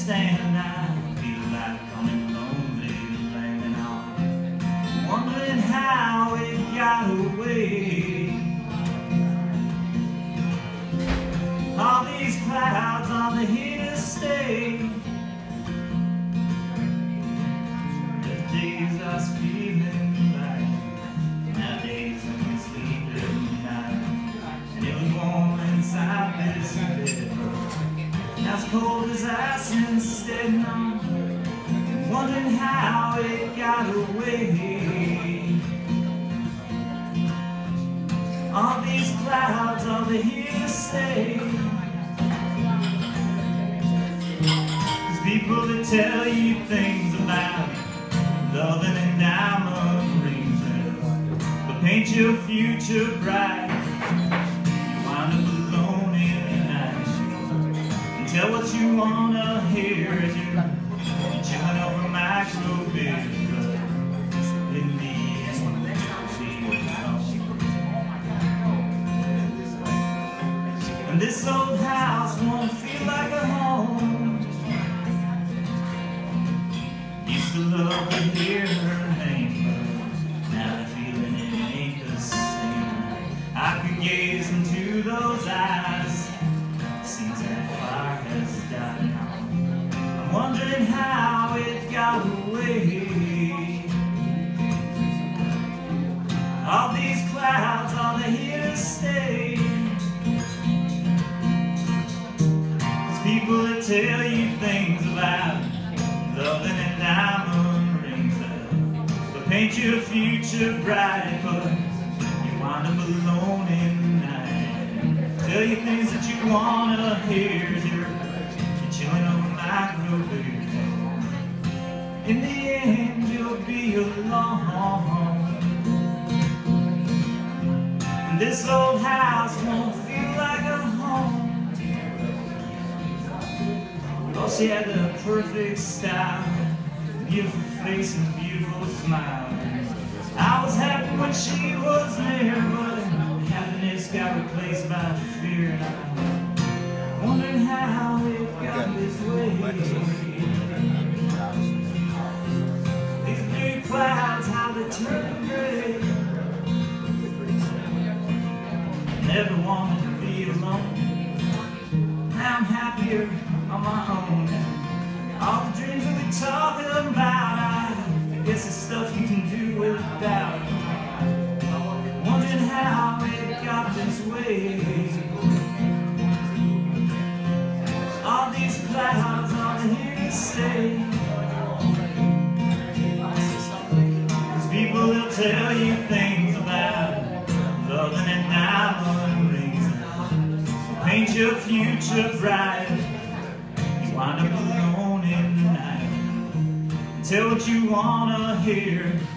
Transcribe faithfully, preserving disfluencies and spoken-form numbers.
stand, I feel like I'm in lonely land, and I'm wondering how it got away. All these clouds, are they here to stay? The days I was feeling like nowadays I can sleep at night, and it was warm inside this bed, as cold as ice instead. And I'm wondering how it got away. All these clouds, are they here to stay? There's people that tell you things about loving and diamond rings, but paint your future bright. You wind up alone in the night. Tell what you wanna hear as you're chilling over microbes. In the end, and this old house won't feel like a home. Used to love to hear her name, but now the feeling it ain't the same. I could gaze into those eyes, seems that fire has died now. I'm wondering how it got away. All these clouds, are they here to stay? There's people that tell you things about loving and diamond rings, that paint your future bright, but you wind up alone in the night. Tell you things that you wanna hear as you're, you're chilling over microwaves. In the end, you'll be alone, and this old house won't feel like a home. Oh, she had the perfect style, beautiful face and beautiful smile. I was happy when she was there, but happiness got replaced by fear. I'm wondering how it got this way. These blue clouds, how they turn gray. Never wanted to be alone. Now I'm happier on my own. All the dreams that we talking about, I guess it's stuff you can do without. Wondering how it got this way. All these clouds, are they here to stay? There's people that tell you things about loving and diamond rings, so paint your future bright. You wind up alone in the night. Tell what you wanna hear